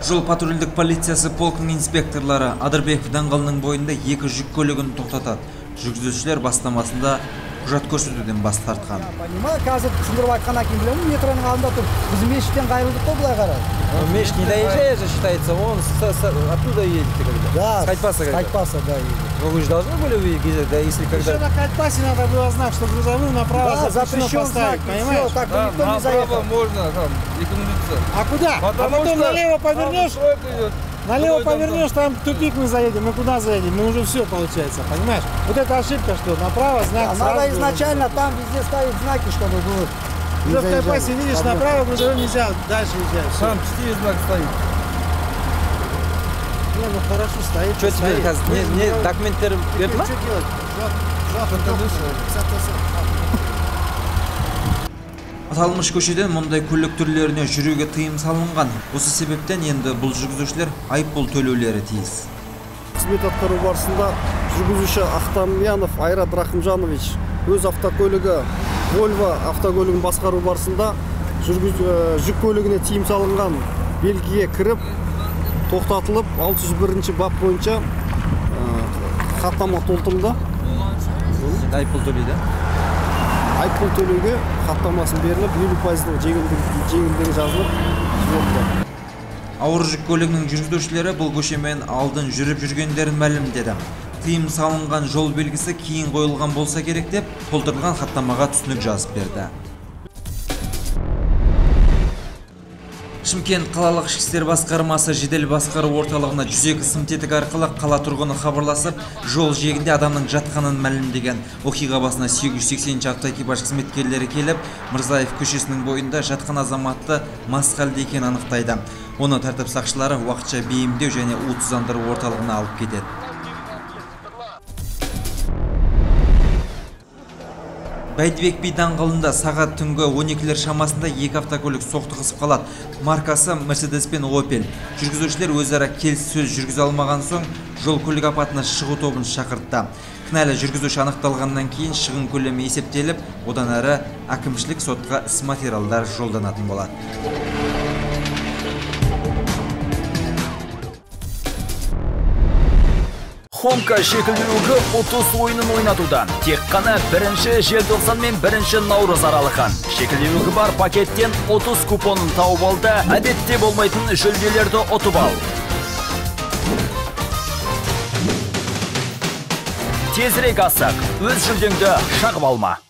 Жол патрульдік полициясы полкының инспекторлары Адырбеков даңғылының бойында екі жүк көлігін тоқтатады. Жүргізушілер бастамасында құжат көрсетуден бас тартқан. Қазір түсіндіріп айтқаннан кейін білемін, метроның алдында тұр. Біз мешіттен қайырылдық қой былай қарай. Мешіт не доезжая же считается, он оттуда едете когда? Да, с Кайтпаса когда? Кайтпаса, да, едет. Вы же должны были увидеть, да, если когда... Еще на Кайтпасе надо было знак, что грузовым направо Да, запрещено поставить, понимаешь? Так бы никто не заехал. Направо можно там экономиться. А куда? А потом налево повернешь, там тупик мы заедем. Мы куда заедем? Мы уже все получается, понимаешь? Вот это ошибка, что направо знак. Да, надо изначально там везде ставить знаки, чтобы было. Уже в Кайтпасе видишь, направо грузовым нельзя, дальше езжать. Там 4 знака стоит. Не, ну хорошо стоит. Что теперь, не документтер берді ма? Что делать? Аталмыш көшеден мұндай көлік түрлеріне жүруге тыйым салынған. Осы себептен енді бұл жүргізушілер айыппұл төлеулері тиіс. Қызмет атқару барысында жүргізуші Ахтамянов Айрат Рахымжанович өз автокөлігі Volvo автокөлігін басқару барысында жүк көлігіне тиым салынған белгіге кіріп, тоқтатылып, 601 бап бойынша хаттама толтырылды. Айыппұл төлейді? Айыппұл төлеуге хаттамасын беріліп, 50% жеңілдігі жазылып жіберілді. Ауыр жүк көлігінің жүргізушілері бұл көшемен алдын жүріп жүргендерін мәлімдеді. Тыйым салынған жол белгісі кейін қойылған болса керек деп, толтырылған хаттамаға түсінік жазып берді. Шымкент қалалық ішкі істер басқармасы жедел басқару орталығына 102 сым-тетік арқылы қала тұрғыны хабарласып, жол жиегінде адамның жатқанын мәлімдеген. Оқиға басына 880 автоэкипаж қызметкерлері келіп, Мырзаев көшесінің бойында жатқан азаматты мас халде екенін анықтайды. Оны тәртіп сақшылары уақытша бейімдеу және уытсыздандыру орталығына алып кетеді. Бәйдібек би даңғылында сағат түнгі 12-лер шамасында екі автокөлік соқтығысып қалады. Маркасы Mercedes пен Opel. Жүргізушілер өзара келіссөз жүргізе алмаған соң, жол көлік апатына шығу тобын шақыртты. Кінәлі жүргізуші анықталғаннан кейін шығын көлемі есептеліп, одан әрі әкімшілік сотқа іс материалдар жолданатын болады. Хомка шекілдіругі 30 ойынын ойнатудан. Тек қана 1-ші желтоқсан мен 1-ші наурыз аралықан. Шекілдіругі бар пакеттен 30 купонын тауып алды, әдетте болмайтын жүлделерді ұтып ал. Тезірек асық, өз жүлдеңді шағып алма.